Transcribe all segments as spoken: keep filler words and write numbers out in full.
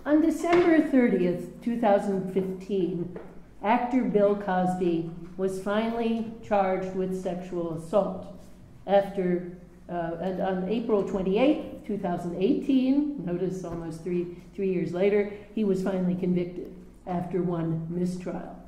On December thirtieth, two thousand fifteen, actor Bill Cosby was finally charged with sexual assault. After, uh, and on April twenty-eighth, two thousand eighteen, notice almost three, three years later, he was finally convicted after one mistrial.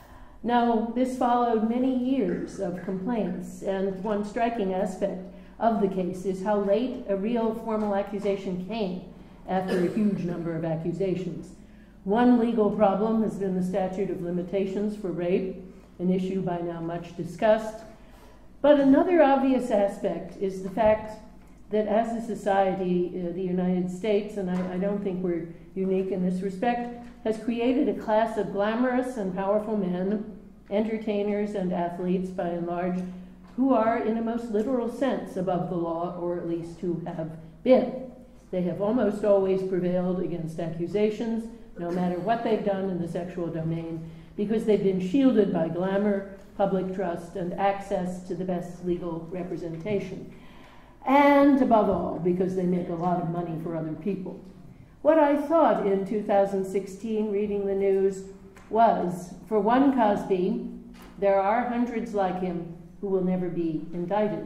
Now, this followed many years of complaints, and one striking aspect of the case is how late a real formal accusation came after a huge number of accusations. One legal problem has been the statute of limitations for rape, an issue by now much discussed. But another obvious aspect is the fact that as a society, uh, the United States, and I, I don't think we're unique in this respect, has created a class of glamorous and powerful men, entertainers and athletes by and large, who are in a most literal sense above the law, or at least who have been. They have almost always prevailed against accusations, no matter what they've done in the sexual domain, because they've been shielded by glamour, public trust, and access to the best legal representation. And above all, because they make a lot of money for other people. What I thought in two thousand sixteen, reading the news, was, for one Cosby, there are hundreds like him who will never be indicted.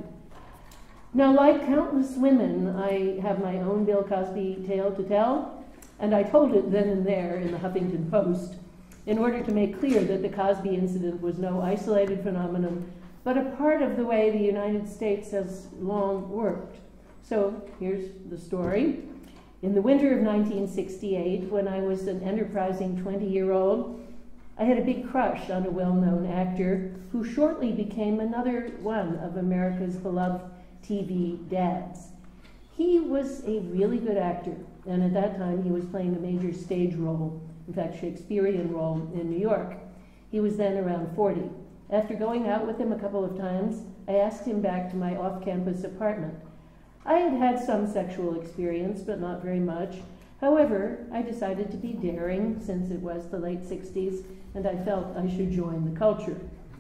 Now, like countless women, I have my own Bill Cosby tale to tell, and I told it then and there in the Huffington Post in order to make clear that the Cosby incident was no isolated phenomenon, but a part of the way the United States has long worked. So here's the story. In the winter of nineteen sixty-eight, when I was an enterprising twenty-year-old, I had a big crush on a well-known actor who shortly became another one of America's beloved T V dads. He was a really good actor, and at that time he was playing a major stage role, in fact, Shakespearean role in New York. He was then around forty. After going out with him a couple of times, I asked him back to my off-campus apartment. I had had some sexual experience, but not very much. However, I decided to be daring, since it was the late sixties, and I felt I should join the culture.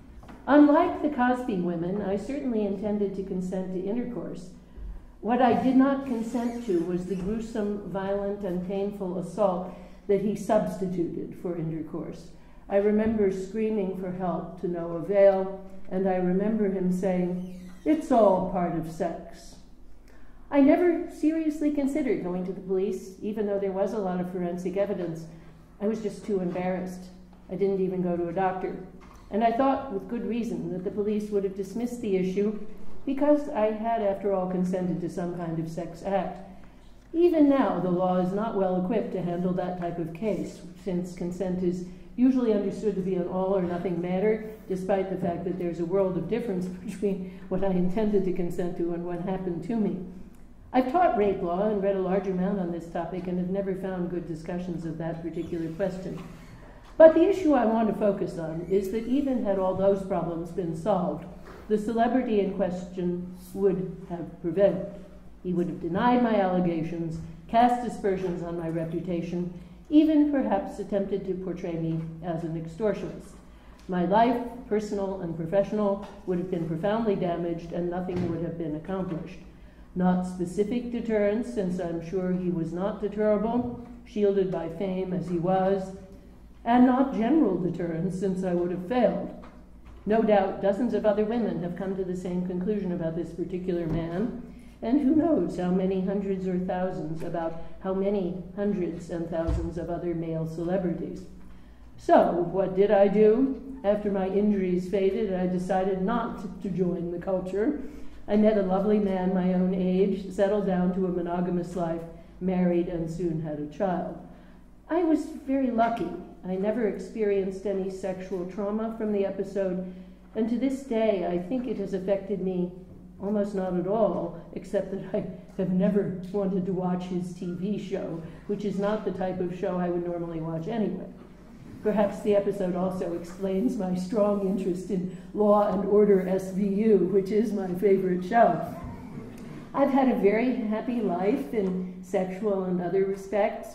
Unlike the Cosby women, I certainly intended to consent to intercourse. What I did not consent to was the gruesome, violent, and painful assault that he substituted for intercourse. I remember screaming for help to no avail, and I remember him saying, "It's all part of sex." I never seriously considered going to the police, even though there was a lot of forensic evidence. I was just too embarrassed. I didn't even go to a doctor. And I thought, with good reason, that the police would have dismissed the issue because I had, after all, consented to some kind of sex act. Even now, the law is not well equipped to handle that type of case, since consent is usually understood to be an all or nothing matter, despite the fact that there's a world of difference between what I intended to consent to and what happened to me. I've taught rape law and read a large amount on this topic and have never found good discussions of that particular question. But the issue I want to focus on is that even had all those problems been solved, the celebrity in question would have prevailed. He would have denied my allegations, cast aspersions on my reputation, even perhaps attempted to portray me as an extortionist. My life, personal and professional, would have been profoundly damaged and nothing would have been accomplished. Not specific deterrence, since I'm sure he was not deterrable, shielded by fame as he was, and not general deterrence, since I would have failed. No doubt dozens of other women have come to the same conclusion about this particular man, and who knows how many hundreds or thousands about how many hundreds and thousands of other male celebrities. So, what did I do? After my injuries faded, I decided not to join the culture. I met a lovely man my own age, settled down to a monogamous life, married, and soon had a child. I was very lucky. I never experienced any sexual trauma from the episode, and to this day, I think it has affected me almost not at all, except that I have never wanted to watch his T V show, which is not the type of show I would normally watch anyway. Perhaps the episode also explains my strong interest in Law and Order S V U, which is my favorite show. I've had a very happy life in sexual and other respects.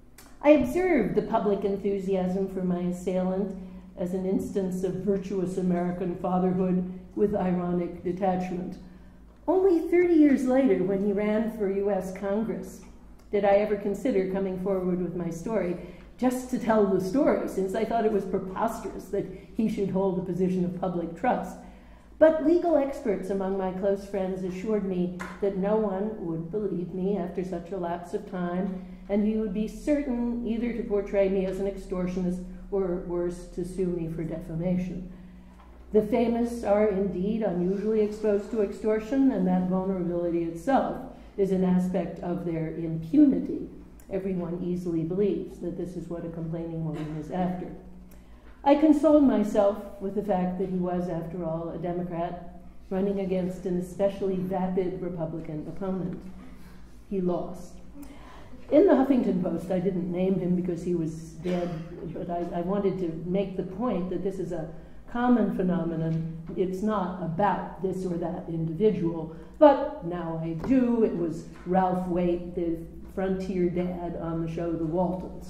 I observed the public enthusiasm for my assailant as an instance of virtuous American fatherhood with ironic detachment. Only thirty years later, when he ran for U S Congress, did I ever consider coming forward with my story just to tell the story, since I thought it was preposterous that he should hold a position of public trust. But legal experts among my close friends assured me that no one would believe me after such a lapse of time, and he would be certain either to portray me as an extortionist or, worse, to sue me for defamation. The famous are indeed unusually exposed to extortion, and that vulnerability itself is an aspect of their impunity. Everyone easily believes that this is what a complaining woman is after. I consoled myself with the fact that he was, after all, a Democrat running against an especially vapid Republican opponent. He lost. In the Huffington Post, I didn't name him because he was dead, but I, I wanted to make the point that this is a common phenomenon. It's not about this or that individual, but now I do. It was Ralph Waite, the frontier dad on the show The Waltons.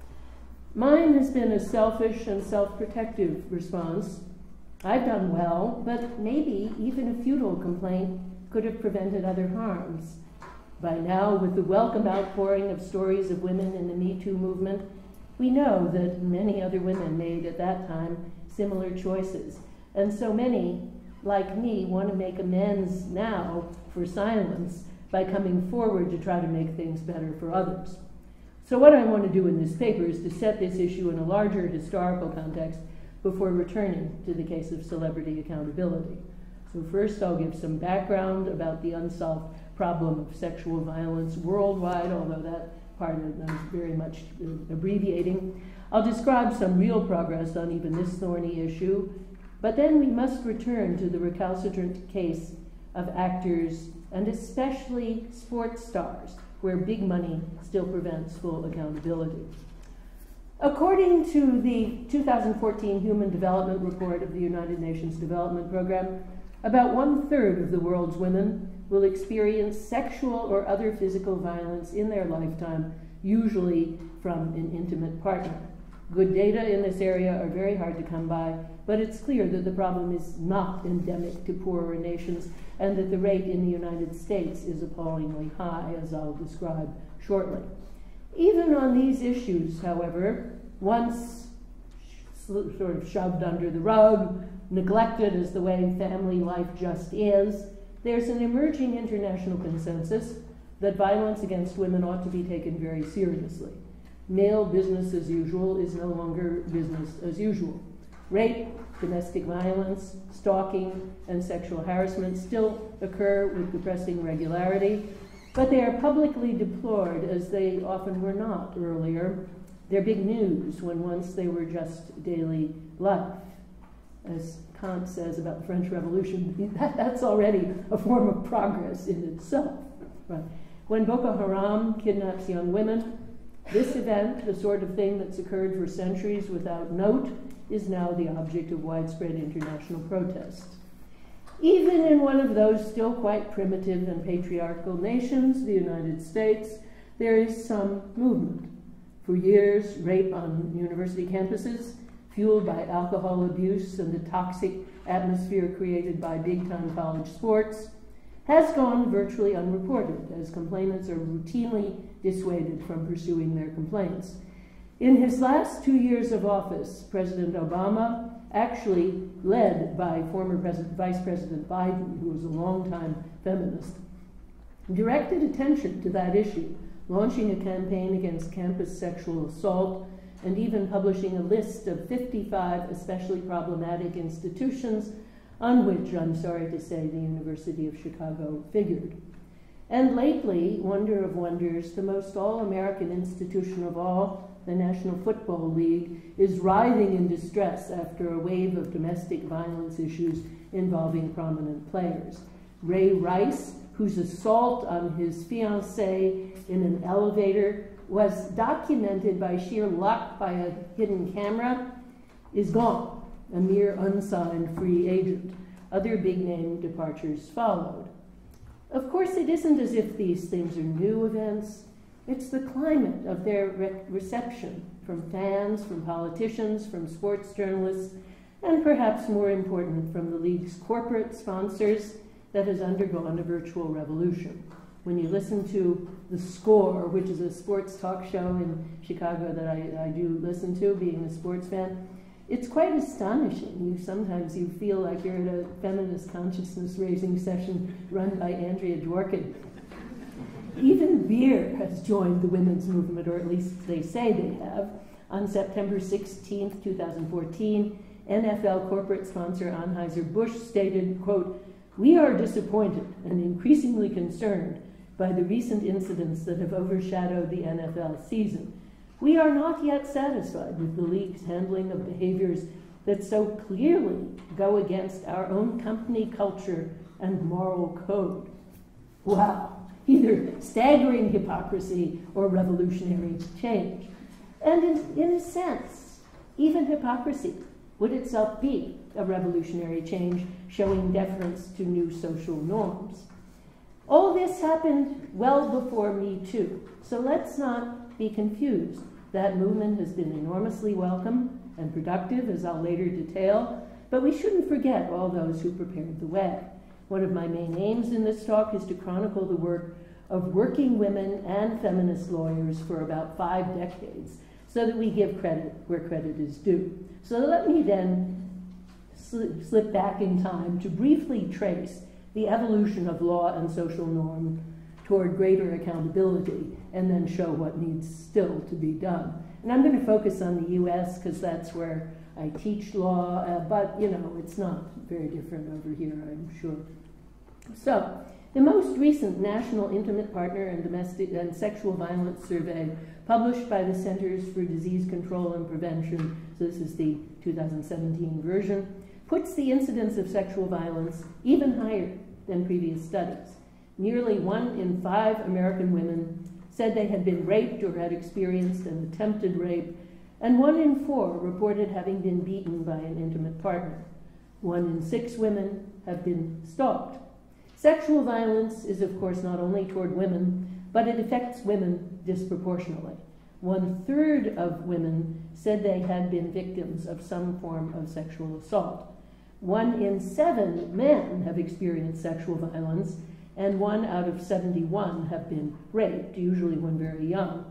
Mine has been a selfish and self-protective response. I've done well, but maybe even a futile complaint could have prevented other harms. By now, with the welcome outpouring of stories of women in the Me Too movement, we know that many other women made at that time similar choices. And so many, like me, want to make amends now for silence by coming forward to try to make things better for others. So what I want to do in this paper is to set this issue in a larger historical context before returning to the case of celebrity accountability. So first I'll give some background about the unsolved problem of sexual violence worldwide, although that part I'm very much abbreviating. I'll describe some real progress on even this thorny issue, but then we must return to the recalcitrant case of actors and especially sports stars, where big money still prevents full accountability. According to the two thousand fourteen Human Development Report of the United Nations Development Program, about one-third of the world's women will experience sexual or other physical violence in their lifetime, usually from an intimate partner. Good data in this area are very hard to come by, but it's clear that the problem is not endemic to poorer nations and that the rate in the United States is appallingly high, as I'll describe shortly. Even on these issues, however, once sort of shoved under the rug, neglected as the way family life just is, there's an emerging international consensus that violence against women ought to be taken very seriously. Male business as usual is no longer business as usual. Rape, domestic violence, stalking, and sexual harassment still occur with depressing regularity, but they are publicly deplored as they often were not earlier. They're big news when once they were just daily life. As Kant says about the French Revolution, that, that's already a form of progress in itself. Right. When Boko Haram kidnaps young women, this event, the sort of thing that's occurred for centuries without note, is now the object of widespread international protest. Even in one of those still quite primitive and patriarchal nations, the United States, there is some movement. For years, rape on university campuses, fueled by alcohol abuse and the toxic atmosphere created by big-time college sports, has gone virtually unreported, as complainants are routinely dissuaded from pursuing their complaints. In his last two years of office, President Obama, actually led by former President, Vice President Biden, who was a longtime feminist, directed attention to that issue, launching a campaign against campus sexual assault and even publishing a list of fifty-five especially problematic institutions on which, I'm sorry to say, the University of Chicago figured. And lately, wonder of wonders, the most all-American institution of all, the National Football League, is writhing in distress after a wave of domestic violence issues involving prominent players. Ray Rice, whose assault on his fiancée in an elevator was documented by sheer luck by a hidden camera, is gone, a mere unsigned free agent. Other big-name departures followed. Of course, it isn't as if these things are new events. It's the climate of their re reception from fans, from politicians, from sports journalists, and perhaps more important, from the league's corporate sponsors that has undergone a virtual revolution. When you listen to The Score, which is a sports talk show in Chicago that I, I do listen to, being a sports fan. It's quite astonishing. You sometimes you feel like you're at a feminist consciousness raising session run by Andrea Dworkin. Even beer has joined the women's movement, or at least they say they have. On September sixteenth, two thousand fourteen, N F L corporate sponsor Anheuser-Busch stated, quote, "We are disappointed and increasingly concerned by the recent incidents that have overshadowed the N F L season. We are not yet satisfied with the league's handling of behaviors that so clearly go against our own company culture and moral code." Wow, either staggering hypocrisy or revolutionary change. And in, in a sense, even hypocrisy would itself be a revolutionary change, showing deference to new social norms. All this happened well before Me Too, so let's not be confused. That movement has been enormously welcome and productive, as I'll later detail, but we shouldn't forget all those who prepared the way. One of my main aims in this talk is to chronicle the work of working women and feminist lawyers for about five decades, so that we give credit where credit is due. So let me then sli- slip back in time to briefly trace the evolution of law and social norm toward greater accountability, and then show what needs still to be done. And I'm going to focus on the U S because that's where I teach law, uh, but you know, it's not very different over here, I'm sure. So, the most recent National Intimate Partner and Domestic and Sexual Violence Survey, published by the Centers for Disease Control and Prevention, so this is the two thousand seventeen version, puts the incidence of sexual violence even higher than previous studies. Nearly one in five American women said they had been raped or had experienced an attempted rape, and one in four reported having been beaten by an intimate partner. One in six women have been stalked. Sexual violence is, of course, not only toward women, but it affects women disproportionately. One third of women said they had been victims of some form of sexual assault. One in seven men have experienced sexual violence, and one out of seventy-one have been raped, usually when very young.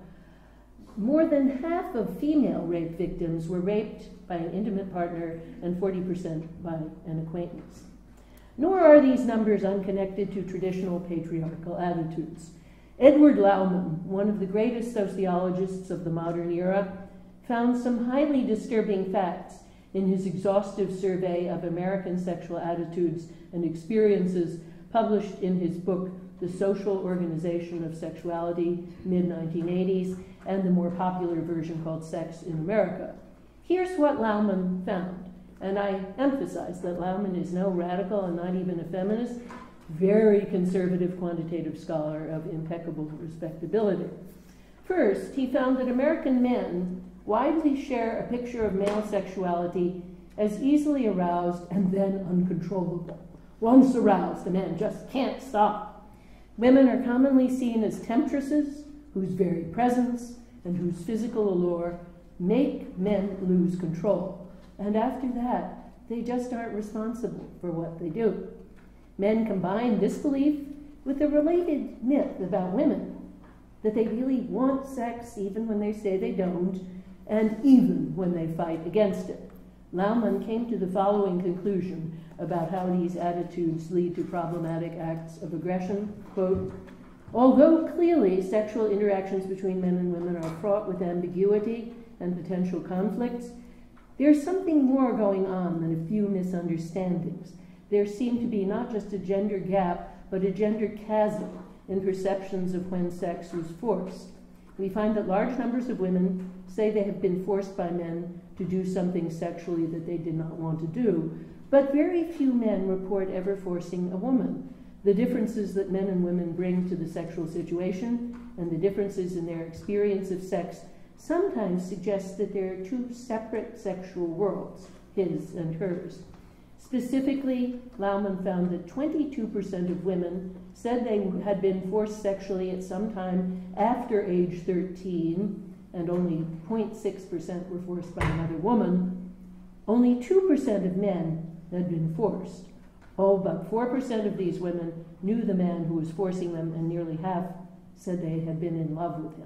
More than half of female rape victims were raped by an intimate partner and forty percent by an acquaintance. Nor are these numbers unconnected to traditional patriarchal attitudes. Edward Lauman, one of the greatest sociologists of the modern era, found some highly disturbing facts in his exhaustive survey of American sexual attitudes and experiences published in his book, The Social Organization of Sexuality, mid nineteen eighties, and the more popular version called Sex in America. Here's what Lauman found, and I emphasize that Lauman is no radical and not even a feminist, very conservative quantitative scholar of impeccable respectability. First, he found that American men widely share a picture of male sexuality as easily aroused and then uncontrollable. Once aroused, the man just can't stop. Women are commonly seen as temptresses whose very presence and whose physical allure make men lose control. And after that, they just aren't responsible for what they do. Men combine this belief with a related myth about women, that they really want sex even when they say they don't, and even when they fight against it. Lauman came to the following conclusion about how these attitudes lead to problematic acts of aggression. Quote, "Although clearly sexual interactions between men and women are fraught with ambiguity and potential conflicts, there's something more going on than a few misunderstandings. There seemed to be not just a gender gap, but a gender chasm in perceptions of when sex was forced. We find that large numbers of women say they have been forced by men to do something sexually that they did not want to do, but very few men report ever forcing a woman. The differences that men and women bring to the sexual situation and the differences in their experience of sex sometimes suggest that there are two separate sexual worlds, his and hers. Specifically, Lauman found that twenty-two percent of women said they had been forced sexually at some time after age thirteen, and only zero point six percent were forced by another woman. Only two percent of men had been forced. All but four percent of these women knew the man who was forcing them, and nearly half said they had been in love with him.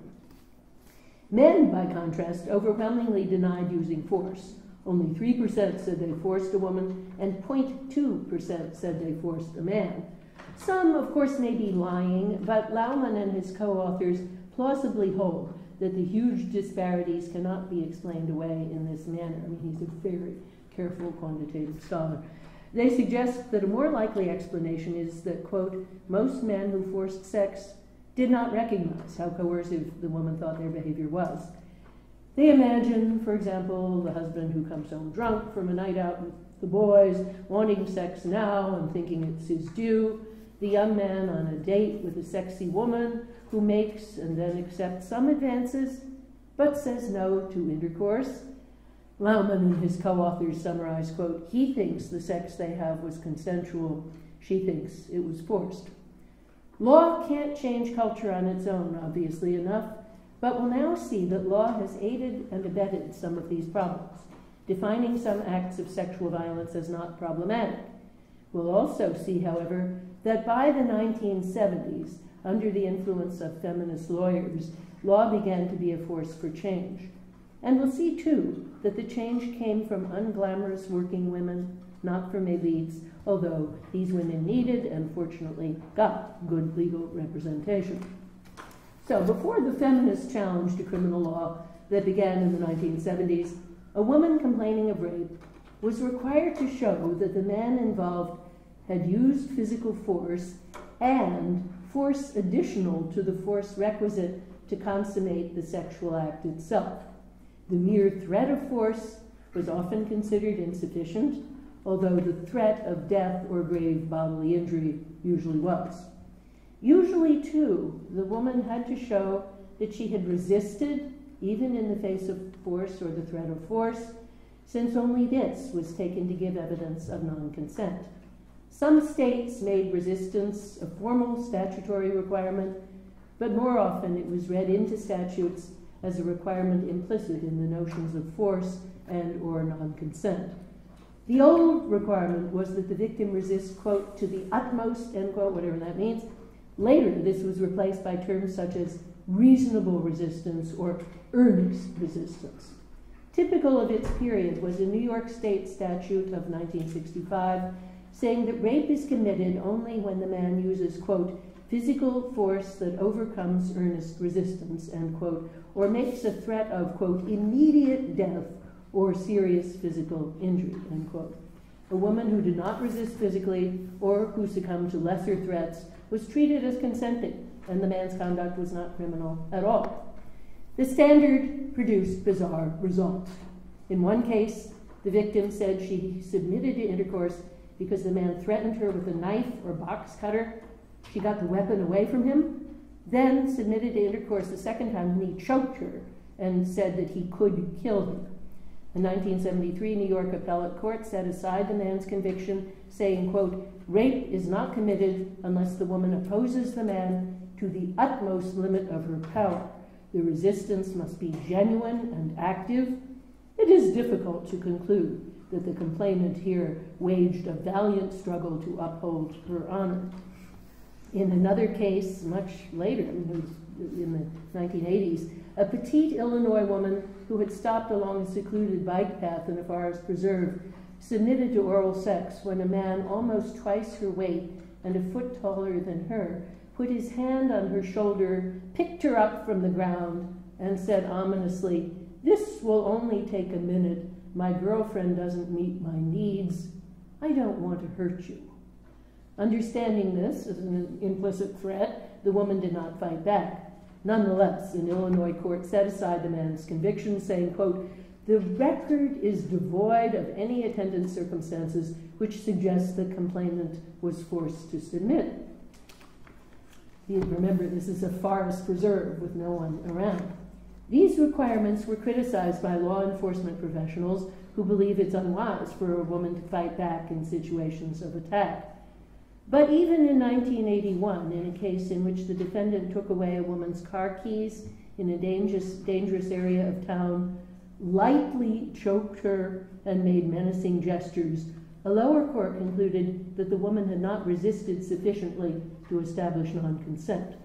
Men, by contrast, overwhelmingly denied using force. Only three percent said they forced a woman, and zero point two percent said they forced a man. Some, of course, may be lying, but Laumann and his co-authors plausibly hold that the huge disparities cannot be explained away in this manner. I mean, he's a very careful quantitative scholar. They suggest that a more likely explanation is that, quote, most men who forced sex did not recognize how coercive the woman thought their behavior was. They imagine, for example, the husband who comes home drunk from a night out with the boys, wanting sex now and thinking it's his due, the young man on a date with a sexy woman who makes and then accepts some advances, but says no to intercourse. Laumann and his co-authors summarize, quote, he thinks the sex they have was consensual, she thinks it was forced. Law can't change culture on its own, obviously enough, but we'll now see that law has aided and abetted some of these problems, defining some acts of sexual violence as not problematic. We'll also see, however, that by the nineteen seventies, under the influence of feminist lawyers, law began to be a force for change. And we'll see, too, that the change came from unglamorous working women, not from elites, although these women needed and fortunately got good legal representation. So before the feminist challenge to criminal law that began in the nineteen seventies, a woman complaining of rape was required to show that the man involved had used physical force and force additional to the force requisite to consummate the sexual act itself. The mere threat of force was often considered insufficient, although the threat of death or grave bodily injury usually was. Usually, too, the woman had to show that she had resisted, even in the face of force or the threat of force, since only this was taken to give evidence of non-consent. Some states made resistance a formal statutory requirement, but more often it was read into statutes as a requirement implicit in the notions of force and or non-consent. The old requirement was that the victim resist, quote, to the utmost, end quote, whatever that means. Later, this was replaced by terms such as reasonable resistance or earnest resistance. Typical of its period was a New York State statute of nineteen sixty-five saying that rape is committed only when the man uses, quote, physical force that overcomes earnest resistance, end quote, or makes a threat of, quote, immediate death or serious physical injury, end quote. A woman who did not resist physically or who succumbed to lesser threats was treated as consenting, and the man's conduct was not criminal at all. The standard produced bizarre results. In one case, the victim said she submitted to intercourse because the man threatened her with a knife or box cutter. She got the weapon away from him, then submitted to intercourse the second time when he choked her and said that he could kill her. A nineteen seventy-three New York appellate court set aside the man's conviction, saying, quote, rape is not committed unless the woman opposes the man to the utmost limit of her power. The resistance must be genuine and active. It is difficult to conclude that the complainant here waged a valiant struggle to uphold her honor. In another case, much later, in the nineteen eighties, a petite Illinois woman who had stopped along a secluded bike path in a forest preserve submitted to oral sex when a man almost twice her weight and a foot taller than her put his hand on her shoulder, picked her up from the ground, and said ominously, "This will only take a minute. My girlfriend doesn't meet my needs. I don't want to hurt you." Understanding this as an implicit threat, the woman did not fight back. Nonetheless, an Illinois court set aside the man's conviction, saying, quote, "The record is devoid of any attendant circumstances which suggest the complainant was forced to submit." Remember, this is a forest preserve with no one around. These requirements were criticized by law enforcement professionals who believe it's unwise for a woman to fight back in situations of attack. But even in nineteen eighty-one, in a case in which the defendant took away a woman's car keys in a dangerous, dangerous area of town, lightly choked her, and made menacing gestures, a lower court concluded that the woman had not resisted sufficiently to establish non-consent.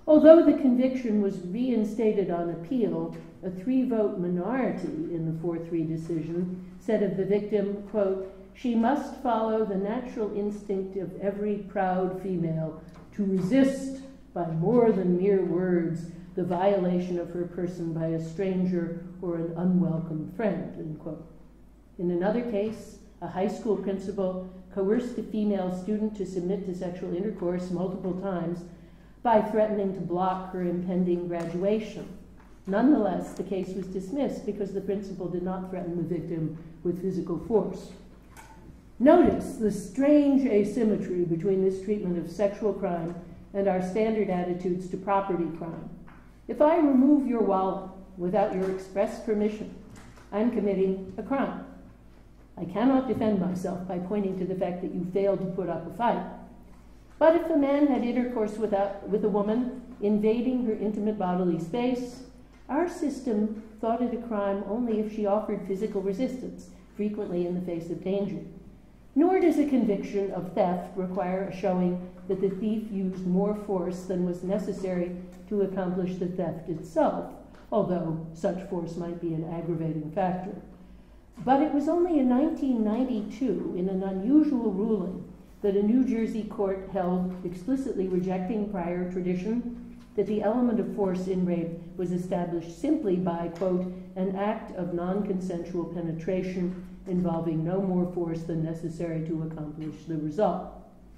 Although the conviction was reinstated on appeal, a three-vote minority in the four three decision said of the victim, quote, "She must follow the natural instinct of every proud female to resist by more than mere words the violation of her person by a stranger or an unwelcome friend," end quote. In another case, a high school principal coerced a female student to submit to sexual intercourse multiple times by threatening to block her impending graduation. Nonetheless, the case was dismissed because the principal did not threaten the victim with physical force. Notice the strange asymmetry between this treatment of sexual crime and our standard attitudes to property crime. If I remove your wallet without your express permission, I'm committing a crime. I cannot defend myself by pointing to the fact that you failed to put up a fight. But if a man had intercourse with a, with a woman, invading her intimate bodily space, our system thought it a crime only if she offered physical resistance, frequently in the face of danger. Nor does a conviction of theft require a showing that the thief used more force than was necessary to accomplish the theft itself, although such force might be an aggravating factor. But it was only in nineteen ninety-two, in an unusual ruling, that a New Jersey court held, explicitly rejecting prior tradition, that the element of force in rape was established simply by, quote, an act of non-consensual penetration involving no more force than necessary to accomplish the result.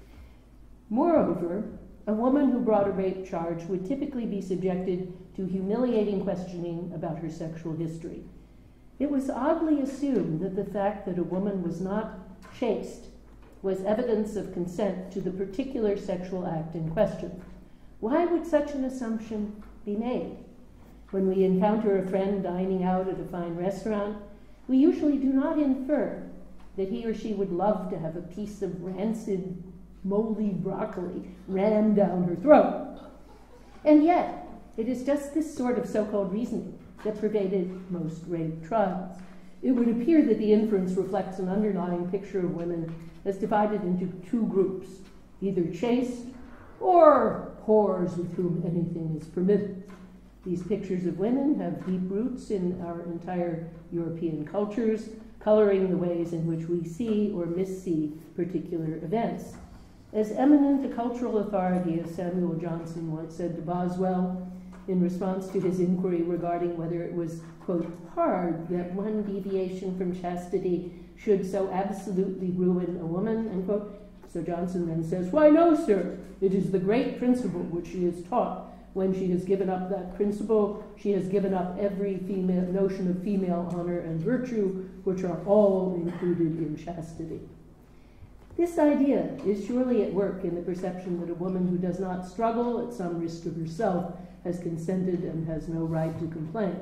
Moreover, a woman who brought a rape charge would typically be subjected to humiliating questioning about her sexual history. It was oddly assumed that the fact that a woman was not chaste was evidence of consent to the particular sexual act in question. Why would such an assumption be made? When we encounter a friend dining out at a fine restaurant, we usually do not infer that he or she would love to have a piece of rancid, moldy broccoli rammed down her throat. And yet, it is just this sort of so-called reasoning that pervaded most rape trials. It would appear that the inference reflects an underlying picture of women as divided into two groups, either chaste or whores with whom anything is permitted. These pictures of women have deep roots in our entire European cultures, coloring the ways in which we see or missee particular events. As eminent a cultural authority as Samuel Johnson once said to Boswell, in response to his inquiry regarding whether it was, quote, hard that one deviation from chastity should so absolutely ruin a woman, end quote. So Johnson then says, why no, sir, it is the great principle which she is taught. When she has given up that principle, she has given up every female notion of female honor and virtue, which are all included in chastity. This idea is surely at work in the perception that a woman who does not struggle at some risk of herself has consented and has no right to complain.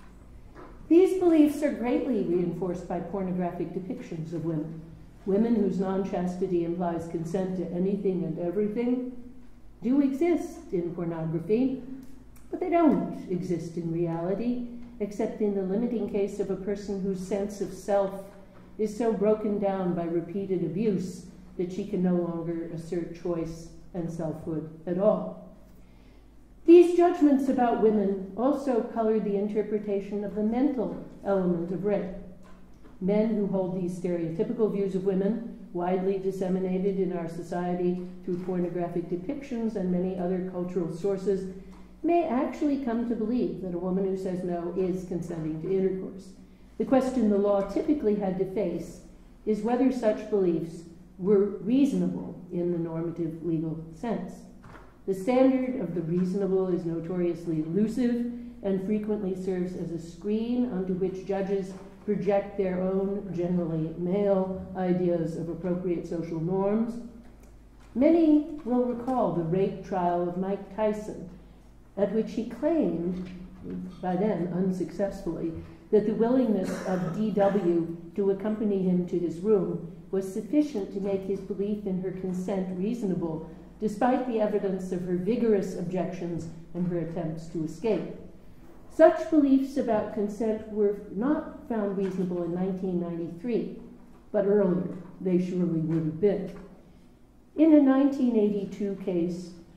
These beliefs are greatly reinforced by pornographic depictions of women. Women whose non-chastity implies consent to anything and everything do exist in pornography, but they don't exist in reality, except in the limiting case of a person whose sense of self is so broken down by repeated abuse that she can no longer assert choice and selfhood at all. These judgments about women also color the interpretation of the mental element of rape. Men who hold these stereotypical views of women, widely disseminated in our society through pornographic depictions and many other cultural sources, may actually come to believe that a woman who says no is consenting to intercourse. The question the law typically had to face is whether such beliefs were reasonable in the normative legal sense. The standard of the reasonable is notoriously elusive and frequently serves as a screen onto which judges project their own, generally male, ideas of appropriate social norms. Many will recall the rape trial of Mike Tyson, at which he claimed, by then unsuccessfully, that the willingness of D W to accompany him to his room was sufficient to make his belief in her consent reasonable, despite the evidence of her vigorous objections and her attempts to escape. Such beliefs about consent were not found reasonable in nineteen ninety-three, but earlier they surely would have been. In a nineteen eighty-two case,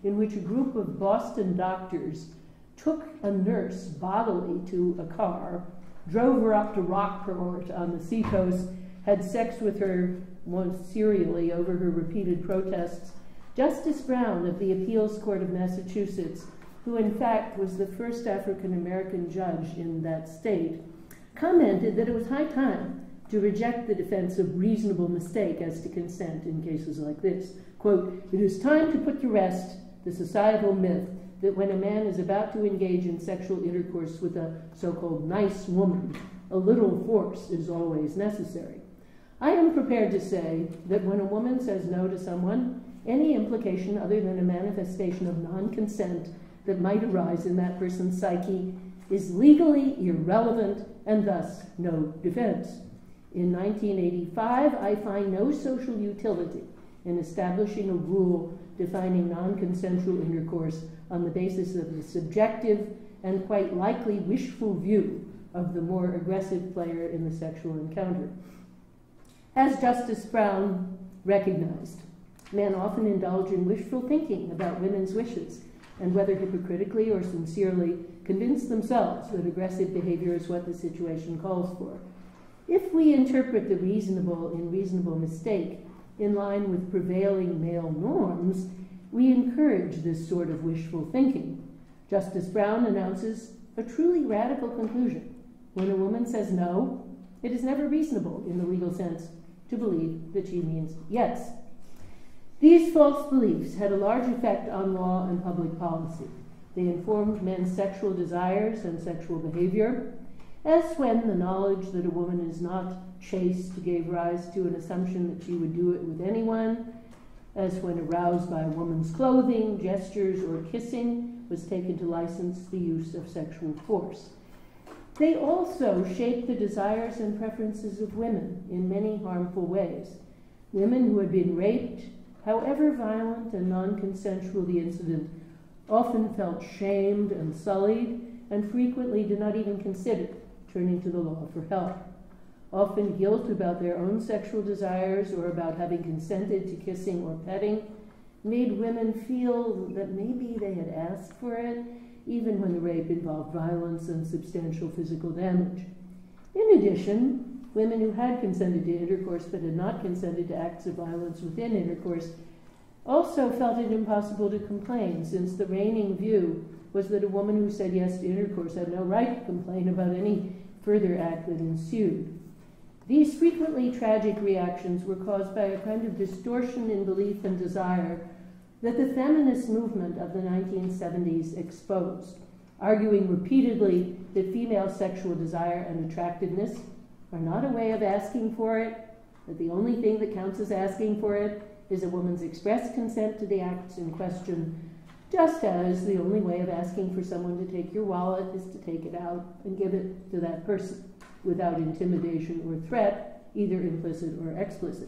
in which a group of Boston doctors took a nurse bodily to a car, drove her up to Rockport on the seacoast, had sex with her once serially over her repeated protests, Justice Brown of the Appeals Court of Massachusetts, who in fact was the first African-American judge in that state, commented that it was high time to reject the defense of reasonable mistake as to consent in cases like this. Quote, "It is time to put to rest the societal myth that when a man is about to engage in sexual intercourse with a so-called nice woman, a little force is always necessary. I am prepared to say that when a woman says no to someone, any implication other than a manifestation of non-consent that might arise in that person's psyche is legally irrelevant and thus no defense. In nineteen eighty-five, I find no social utility in establishing a rule defining non-consensual intercourse on the basis of the subjective and quite likely wishful view of the more aggressive player in the sexual encounter." As Justice Brown recognized, men often indulge in wishful thinking about women's wishes, and whether hypocritically or sincerely, convince themselves that aggressive behavior is what the situation calls for. If we interpret the reasonable in reasonable mistake in line with prevailing male norms, we encourage this sort of wishful thinking. Justice Brown announces a truly radical conclusion. When a woman says no, it is never reasonable in the legal sense to believe that she means yes. These false beliefs had a large effect on law and public policy. They informed men's sexual desires and sexual behavior, as when the knowledge that a woman is not chaste gave rise to an assumption that she would do it with anyone, as when aroused by a woman's clothing, gestures, or kissing was taken to license the use of sexual force. They also shaped the desires and preferences of women in many harmful ways. Women who had been raped, however violent and non-consensual the incident, often felt shamed and sullied and frequently did not even consider turning to the law for help. Often guilt about their own sexual desires or about having consented to kissing or petting made women feel that maybe they had asked for it, even when the rape involved violence and substantial physical damage. In addition, women who had consented to intercourse but had not consented to acts of violence within intercourse also felt it impossible to complain, since the reigning view was that a woman who said yes to intercourse had no right to complain about any further act that ensued. These frequently tragic reactions were caused by a kind of distortion in belief and desire that the feminist movement of the nineteen seventies exposed, arguing repeatedly that female sexual desire and attractiveness are not a way of asking for it, that the only thing that counts as asking for it is a woman's express consent to the acts in question, just as the only way of asking for someone to take your wallet is to take it out and give it to that person without intimidation or threat, either implicit or explicit.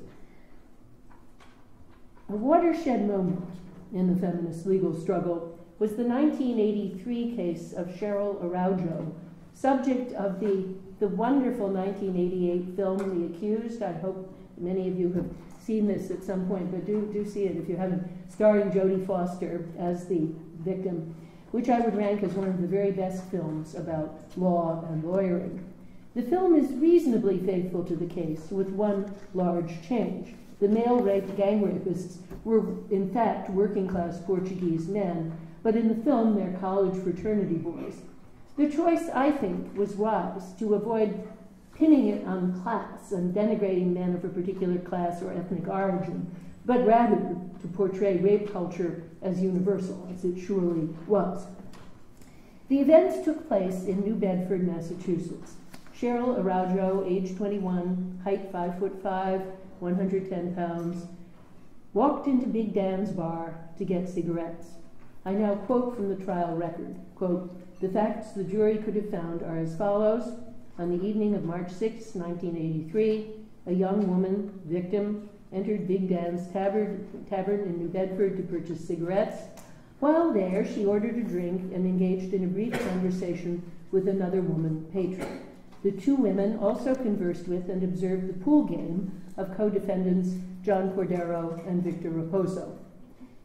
A watershed moment in the feminist legal struggle was the nineteen eighty-three case of Cheryl Araujo, subject of the, the wonderful nineteen eighty-eight film The Accused. I hope many of you have seen this at some point, but do, do see it if you haven't, starring Jodie Foster as the victim, which I would rank as one of the very best films about law and lawyering. The film is reasonably faithful to the case, with one large change. The male rape gang rapists were, in fact, working-class Portuguese men, but in the film, they're college fraternity boys. The choice, I think, was wise to avoid pinning it on class and denigrating men of a particular class or ethnic origin, but rather to portray rape culture as universal, as it surely was. The events took place in New Bedford, Massachusetts. Cheryl Araujo, age twenty-one, height five foot five, one hundred ten pounds, walked into Big Dan's bar to get cigarettes. I now quote from the trial record, quote, "The facts the jury could have found are as follows. On the evening of March sixth, nineteen eighty-three, a young woman, victim, entered Big Dan's tavern, tavern in New Bedford to purchase cigarettes. While there, she ordered a drink and engaged in a brief conversation with another woman patron. The two women also conversed with and observed the pool game of co-defendants John Cordero and Victor Raposo.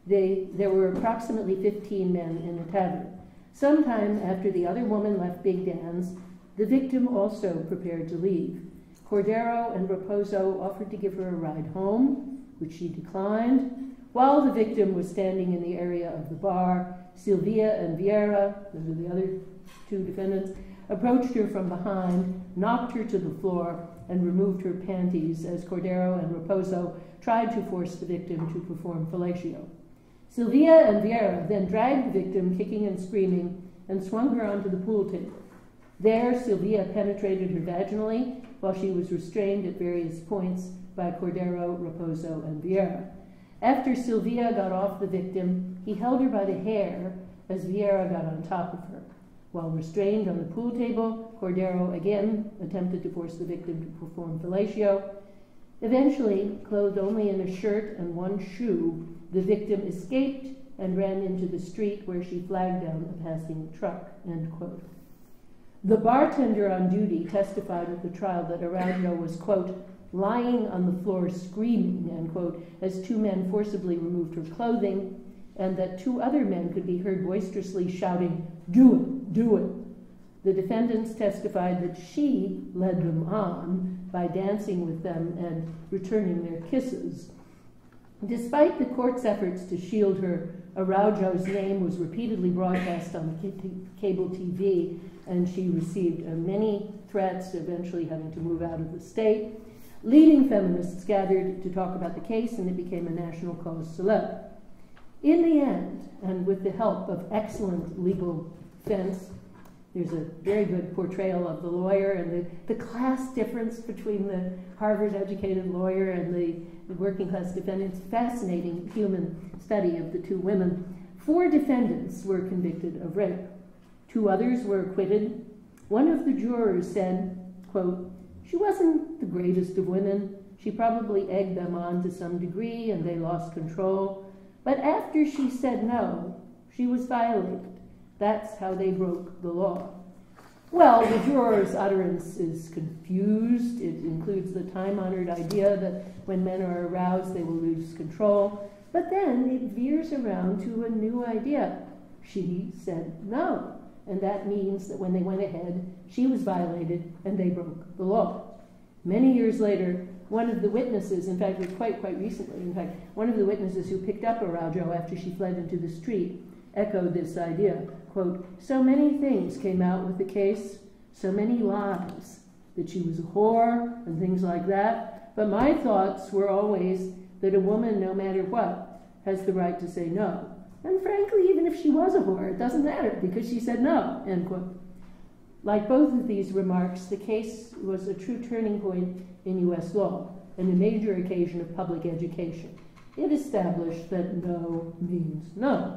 They, there were approximately fifteen men in the tavern. Sometime after the other woman left Big Dan's, the victim also prepared to leave. Cordero and Raposo offered to give her a ride home, which she declined. While the victim was standing in the area of the bar, Silvia and Vieira, those are the other two defendants, approached her from behind, knocked her to the floor, and removed her panties as Cordero and Raposo tried to force the victim to perform fellatio. Silvia and Vieira then dragged the victim, kicking and screaming, and swung her onto the pool table. There, Silvia penetrated her vaginally, while she was restrained at various points by Cordero, Raposo, and Vieira. After Silvia got off the victim, he held her by the hair as Vieira got on top of her. While restrained on the pool table, Cordero again attempted to force the victim to perform fellatio. Eventually, clothed only in a shirt and one shoe, the victim escaped and ran into the street where she flagged down a passing truck, end quote. The bartender on duty testified at the trial that Araujo was, quote, lying on the floor screaming, end quote, as two men forcibly removed her clothing, and that two other men could be heard boisterously shouting, "Do it, do it." The defendants testified that she led them on by dancing with them and returning their kisses. Despite the court's efforts to shield her, Araujo's name was repeatedly broadcast on cable T V, and she received uh, many threats, eventually having to move out of the state. Leading feminists gathered to talk about the case, and it became a national cause célèbre. In the end, and with the help of excellent legal defense, there's a very good portrayal of the lawyer and the, the class difference between the Harvard-educated lawyer and the, the working-class defendants. Fascinating human study of the two women. Four defendants were convicted of rape. Two others were acquitted. One of the jurors said, quote, "She wasn't the greatest of women. She probably egged them on to some degree and they lost control. But after she said no, she was violated. That's how they broke the law." Well, the juror's utterance is confused. It includes the time-honored idea that when men are aroused, they will lose control. But then it veers around to a new idea. She said no. And that means that when they went ahead, she was violated and they broke the law. Many years later, one of the witnesses, in fact, it was quite, quite recently, in fact, one of the witnesses who picked up Araujo after she fled into the street echoed this idea, quote, "So many things came out with the case, so many lies, that she was a whore and things like that, but my thoughts were always that a woman, no matter what, has the right to say no. And frankly, even if she was a whore, it doesn't matter because she said no," end quote. Like both of these remarks, the case was a true turning point in U S law and a major occasion of public education. It established that no means no.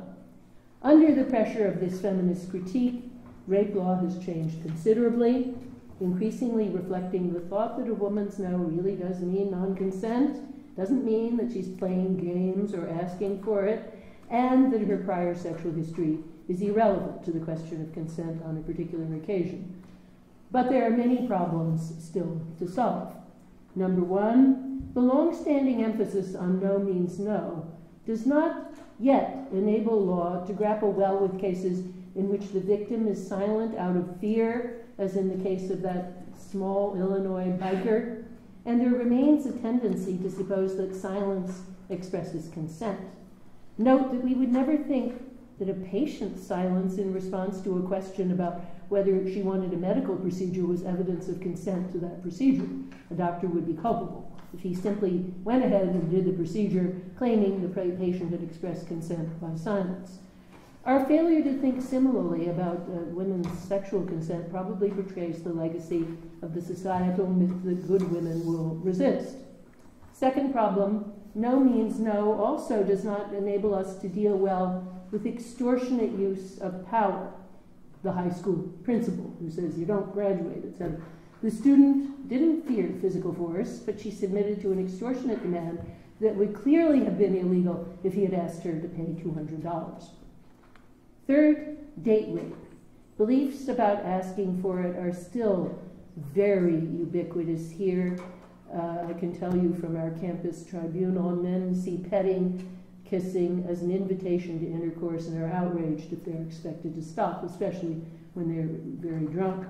Under the pressure of this feminist critique, rape law has changed considerably, increasingly reflecting the thought that a woman's no really does mean non-consent, doesn't mean that she's playing games or asking for it, and that her prior sexual history is irrelevant to the question of consent on a particular occasion. But there are many problems still to solve. Number one, the long-standing emphasis on no means no does not yet enable law to grapple well with cases in which the victim is silent out of fear, as in the case of that small Illinois biker, and there remains a tendency to suppose that silence expresses consent. Note that we would never think that a patient's silence in response to a question about whether she wanted a medical procedure was evidence of consent to that procedure. A doctor would be culpable if he simply went ahead and did the procedure, claiming the patient had expressed consent by silence. Our failure to think similarly about uh, women's sexual consent probably betrays the legacy of the societal myth that good women will resist. Second problem, no means no also does not enable us to deal well with extortionate use of power. The high school principal who says you don't graduate, et cetera. The student didn't fear physical force, but she submitted to an extortionate demand that would clearly have been illegal if he had asked her to pay two hundred dollars. Third, date rape. Beliefs about asking for it are still very ubiquitous here. Uh, I can tell you from our campus tribunal, men see petting kissing as an invitation to intercourse and are outraged if they're expected to stop, especially when they're very drunk.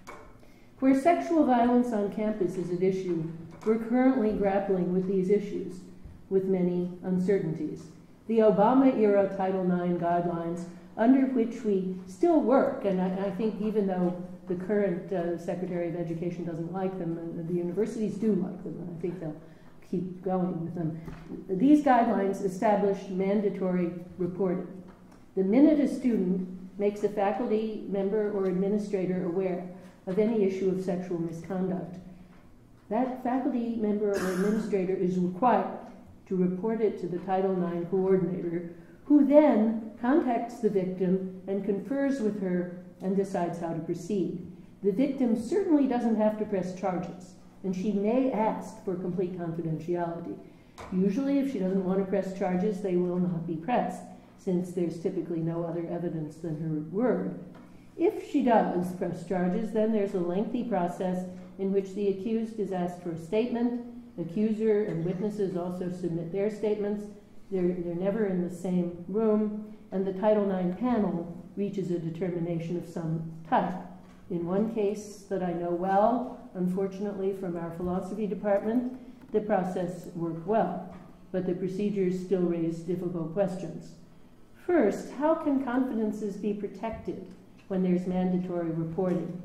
Where sexual violence on campus is at issue, we're currently grappling with these issues with many uncertainties. The Obama-era Title nine guidelines, under which we still work, and I, I think even though the current uh, Secretary of Education doesn't like them, uh, the universities do like them, and I think they'll keep going with them. These guidelines establish mandatory reporting. The minute a student makes a faculty member or administrator aware of any issue of sexual misconduct, that faculty member or administrator is required to report it to the Title nine coordinator, who then contacts the victim and confers with her and decides how to proceed. The victim certainly doesn't have to press charges, and she may ask for complete confidentiality. Usually, if she doesn't want to press charges, they will not be pressed, since there's typically no other evidence than her word. If she does press charges, then there's a lengthy process in which the accused is asked for a statement. Accuser and witnesses also submit their statements. They're, they're never in the same room, and the Title nine panel reaches a determination of some type. In one case that I know well, unfortunately from our philosophy department, the process worked well, but the procedures still raise difficult questions. First, how can confidences be protected when there's mandatory reporting?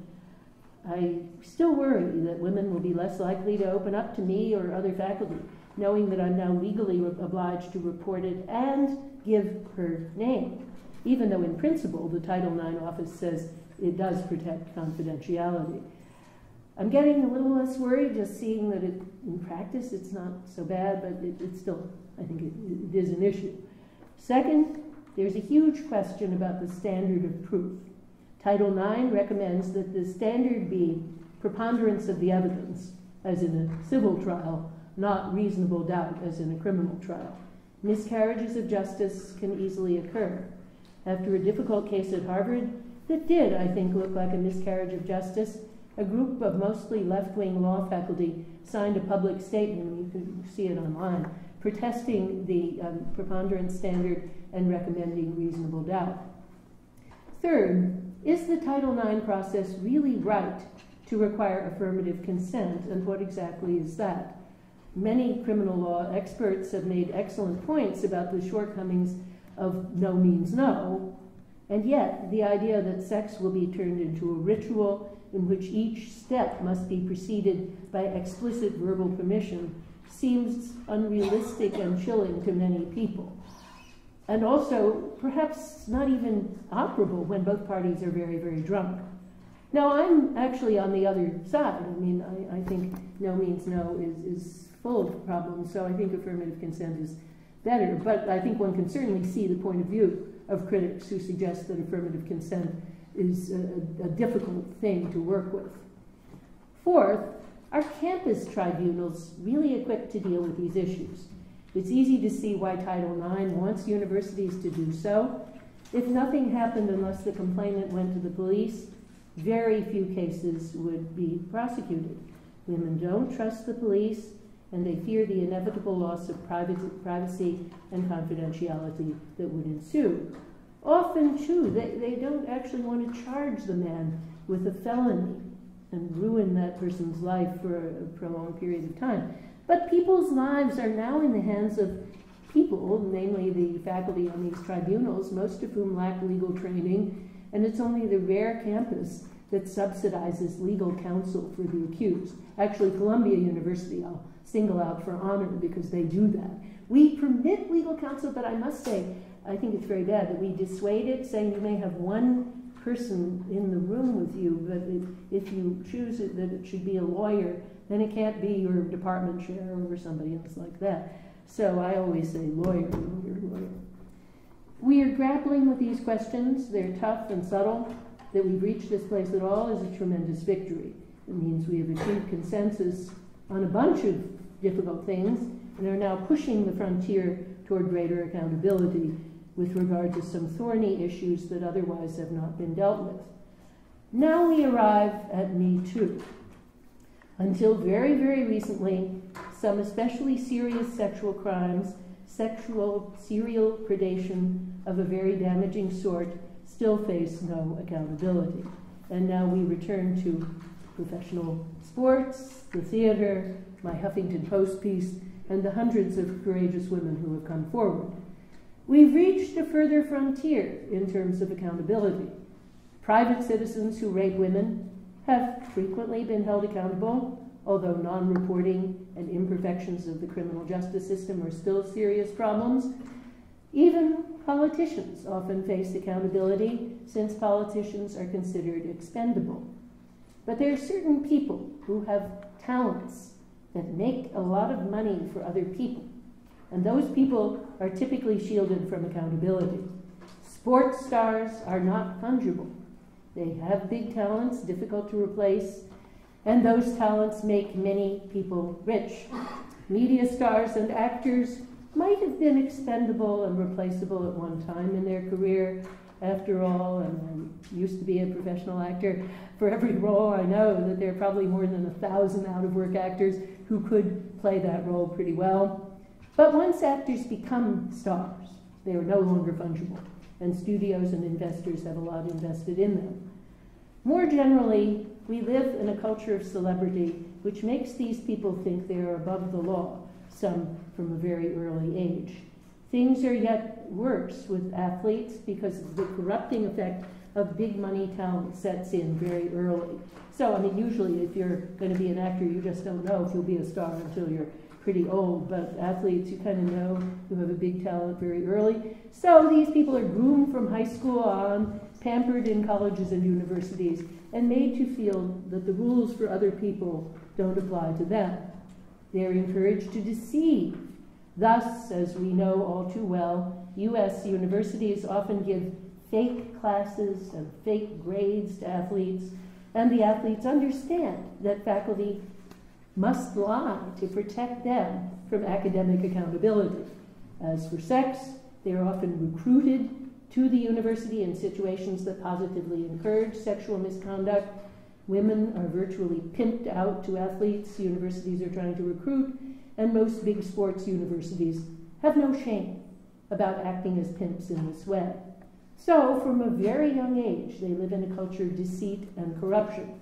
I still worry that women will be less likely to open up to me or other faculty, knowing that I'm now legally obliged to report it and give her name, even though in principle the Title nine office says it does protect confidentiality. I'm getting a little less worried just seeing that it, in practice it's not so bad, but it, it's still, I think it, it is an issue. Second, there's a huge question about the standard of proof. Title nine recommends that the standard be preponderance of the evidence, as in a civil trial, not reasonable doubt, as in a criminal trial. Miscarriages of justice can easily occur. After a difficult case at Harvard that did, I think, look like a miscarriage of justice, a group of mostly left-wing law faculty signed a public statement, you can see it online, protesting the um, preponderance standard and recommending reasonable doubt. Third, is the Title nine process really right to require affirmative consent, and what exactly is that? Many criminal law experts have made excellent points about the shortcomings of no means no, and yet the idea that sex will be turned into a ritual in which each step must be preceded by explicit verbal permission seems unrealistic and chilling to many people. And also, perhaps not even operable when both parties are very, very drunk. Now, I'm actually on the other side. I mean, I, I think no means no is, is full of problems, so I think affirmative consent is better. But I think one can certainly see the point of view of critics who suggest that affirmative consent is a, a difficult thing to work with. Fourth, are campus tribunals really equipped to deal with these issues? It's easy to see why Title nine wants universities to do so. If nothing happened unless the complainant went to the police, very few cases would be prosecuted. Women don't trust the police, and they fear the inevitable loss of privacy and confidentiality that would ensue. Often, too, they, they don't actually want to charge the man with a felony and ruin that person's life for a prolonged period of time. But people's lives are now in the hands of people, namely the faculty on these tribunals, most of whom lack legal training, and it's only the rare campus that subsidizes legal counsel for the accused. Actually, Columbia University I'll single out for honor because they do that. We permit legal counsel, but I must say, I think it's very bad that we dissuade it, saying you may have one person in the room with you, but if you choose it, that it should be a lawyer, then it can't be your department chair or somebody else like that. So I always say lawyer, lawyer, lawyer. We are grappling with these questions. They're tough and subtle. That we've reached this place at all is a tremendous victory. It means we have achieved consensus on a bunch of difficult things and are now pushing the frontier toward greater accountability with regard to some thorny issues that otherwise have not been dealt with. Now we arrive at Me Too. Until very, very recently, some especially serious sexual crimes sexual serial predation of a very damaging sort still face no accountability. And now we return to professional sports, the theater, my Huffington Post piece, and the hundreds of courageous women who have come forward. We've reached a further frontier in terms of accountability. Private citizens who rape women have frequently been held accountable, although non-reporting and imperfections of the criminal justice system are still serious problems. Even politicians often face accountability, since politicians are considered expendable. But there are certain people who have talents that make a lot of money for other people, and those people are typically shielded from accountability. Sports stars are not fungible. They have big talents, difficult to replace, and those talents make many people rich. Media stars and actors might have been expendable and replaceable at one time in their career. After all, and I used to be a professional actor, for every role I know that there are probably more than a thousand out-of-work actors who could play that role pretty well. But once actors become stars, they are no longer fungible, and studios and investors have a lot invested in them. More generally, we live in a culture of celebrity which makes these people think they are above the law, some from a very early age. Things are yet worse with athletes because the corrupting effect of big money talent sets in very early. So, I mean, usually if you're going to be an actor, you just don't know if you'll be a star until you're pretty old. But athletes, you kind of know who have a big talent very early. So these people are groomed from high school on, pampered in colleges and universities, and made to feel that the rules for other people don't apply to them. They're encouraged to deceive. Thus, as we know all too well, U S universities often give fake classes and fake grades to athletes, and the athletes understand that faculty must lie to protect them from academic accountability. As for sex, they are often recruited to the university in situations that positively encourage sexual misconduct. Women are virtually pimped out to athletes universities are trying to recruit, and most big sports universities have no shame about acting as pimps in this way. So, from a very young age, they live in a culture of deceit and corruption.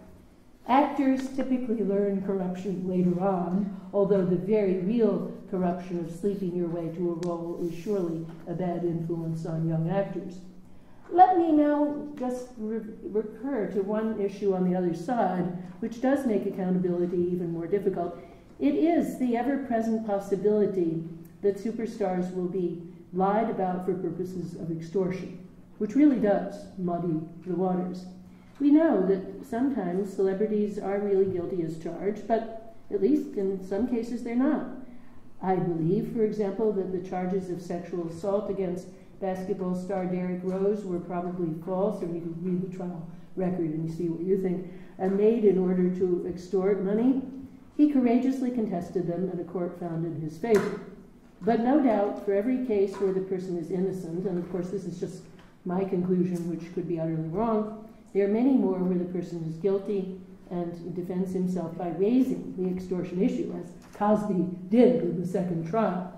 Actors typically learn corruption later on, although the very real corruption of sleeping your way to a role is surely a bad influence on young actors. Let me now just re recur to one issue on the other side, which does make accountability even more difficult. It is the ever-present possibility that superstars will be lied about for purposes of extortion, which really does muddy the waters. We know that sometimes celebrities are really guilty as charged, but at least in some cases they're not. I believe, for example, that the charges of sexual assault against basketball star Derrick Rose were probably false, or you can read the trial record and you see what you think, and made in order to extort money. He courageously contested them, and a court found in his favor. But no doubt, for every case where the person is innocent, and of course this is just my conclusion, which could be utterly wrong, there are many more where the person is guilty and defends himself by raising the extortion issue, as Cosby did in the second trial.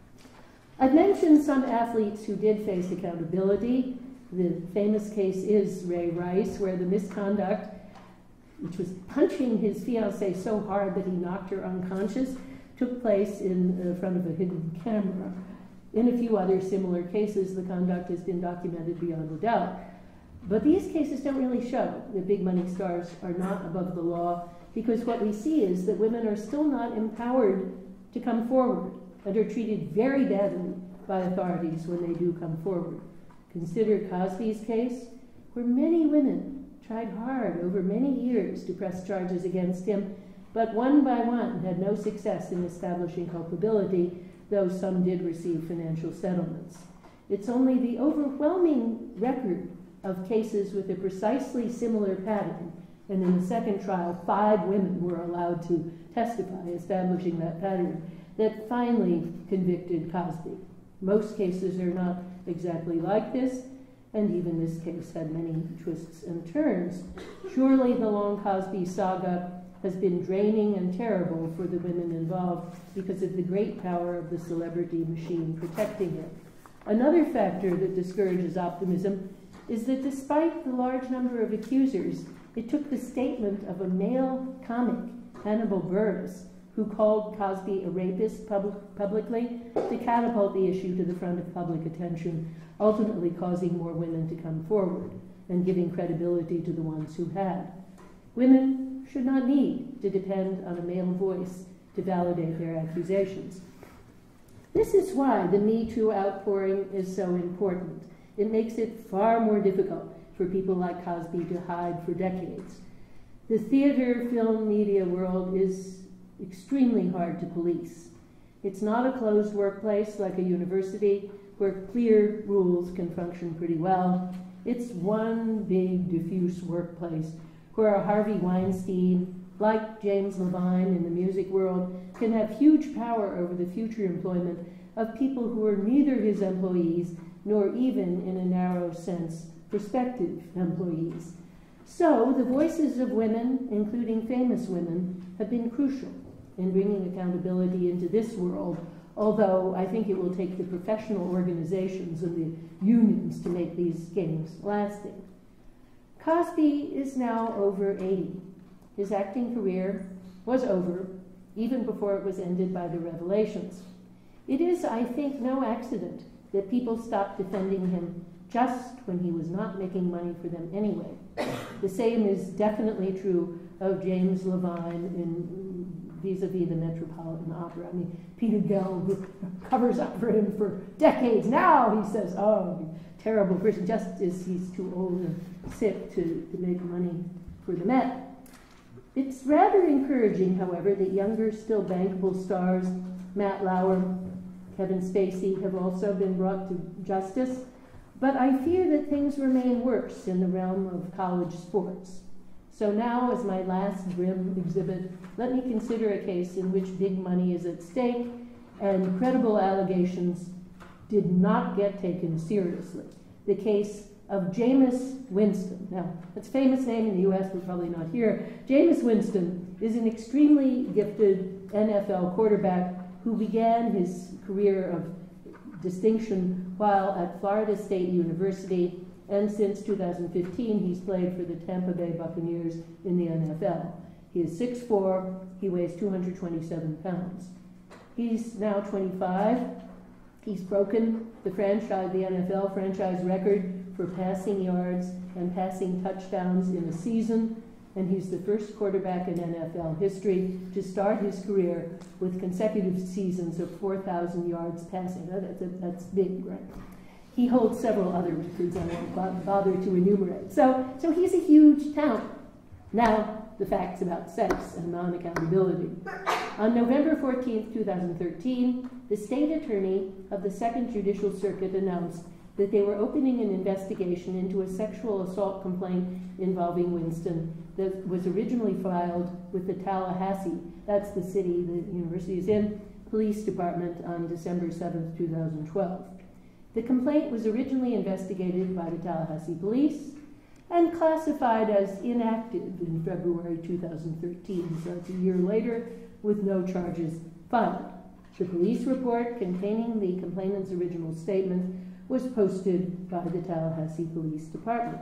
I've mentioned some athletes who did face accountability. The famous case is Ray Rice, where the misconduct, which was punching his fiancée so hard that he knocked her unconscious, took place in uh, front of a hidden camera. In a few other similar cases, the conduct has been documented beyond a doubt. But these cases don't really show that big money stars are not above the law, because what we see is that women are still not empowered to come forward and are treated very badly by authorities when they do come forward. Consider Cosby's case, where many women tried hard over many years to press charges against him, but one by one had no success in establishing culpability, though some did receive financial settlements. It's only the overwhelming record of cases with a precisely similar pattern, and in the second trial, five women were allowed to testify, establishing that pattern, that finally convicted Cosby. Most cases are not exactly like this, and even this case had many twists and turns. Surely the long Cosby saga has been draining and terrible for the women involved because of the great power of the celebrity machine protecting her. Another factor that discourages optimism is that despite the large number of accusers, it took the statement of a male comic, Hannibal Buress, who called Cosby a rapist pub publicly, to catapult the issue to the front of public attention, ultimately causing more women to come forward and giving credibility to the ones who had. Women should not need to depend on a male voice to validate their accusations. This is why the Me Too outpouring is so important. It makes it far more difficult for people like Cosby to hide for decades. The theater, film, media world is extremely hard to police. It's not a closed workplace like a university where clear rules can function pretty well. It's one big diffuse workplace where a Harvey Weinstein, like James Levine in the music world, can have huge power over the future employment of people who are neither his employees nor even, in a narrow sense, prospective employees. So the voices of women, including famous women, have been crucial in bringing accountability into this world, although I think it will take the professional organizations and the unions to make these gains lasting. Cosby is now over eighty. His acting career was over even before it was ended by the revelations. It is, I think, no accident that people stopped defending him just when he was not making money for them anyway. The same is definitely true of James Levine in vis-a-vis the Metropolitan Opera. I mean, Peter Gell, who covers up for him for decades. Now he says, oh, terrible person, just as he's too old and sick to, to make money for the Met. It's rather encouraging, however, that younger, still bankable stars, Matt Lauer, Kevin Spacey, have also been brought to justice. But I fear that things remain worse in the realm of college sports. So now, as my last grim exhibit, let me consider a case in which big money is at stake and credible allegations did not get taken seriously. The case of Jameis Winston. Now, that's a famous name in the U S, but probably not here. Jameis Winston is an extremely gifted N F L quarterback who began his career of distinction while at Florida State University, and since two thousand fifteen, he's played for the Tampa Bay Buccaneers in the N F L. He is six foot four, he weighs two hundred twenty-seven pounds. He's now twenty-five. He's broken the franchise, the N F L franchise record for passing yards and passing touchdowns in a season, and he's the first quarterback in N F L history to start his career with consecutive seasons of four thousand yards passing. That, that, that's big, right? He holds several other records I won't bother to enumerate. So, so he's a huge talent. Now, the facts about sex and non-accountability. On November fourteenth, two thousand thirteen, the state attorney of the Second Judicial Circuit announced that they were opening an investigation into a sexual assault complaint involving Winston that was originally filed with the Tallahassee, that's the city the university is in, police department on December seventh, two thousand twelve. The complaint was originally investigated by the Tallahassee police and classified as inactive in February two thousand thirteen, so it's a year later with no charges filed. The police report containing the complainant's original statement was posted by the Tallahassee Police Department.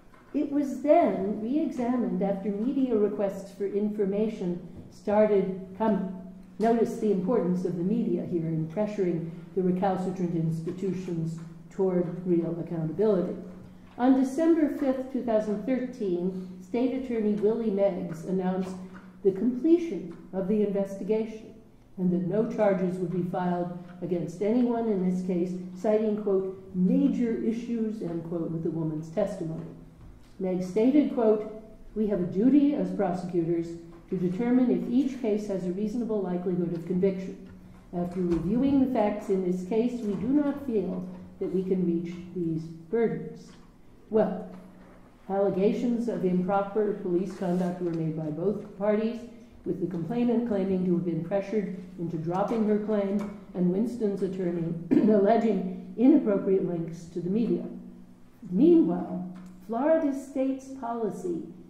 It was then re-examined after media requests for information started coming. Notice the importance of the media here in pressuring the recalcitrant institutions toward real accountability. On December fifth, two thousand thirteen, State Attorney Willie Meggs announced the completion of the investigation and that no charges would be filed against anyone in this case, citing, quote, major issues, end quote, with the woman's testimony. Meggs stated, quote, we have a duty as prosecutors to determine if each case has a reasonable likelihood of conviction. After reviewing the facts in this case, we do not feel that we can reach these burdens. Well, allegations of improper police conduct were made by both parties, with the complainant claiming to have been pressured into dropping her claim and Winston's attorney alleging inappropriate links to the media. Meanwhile, Florida State's policy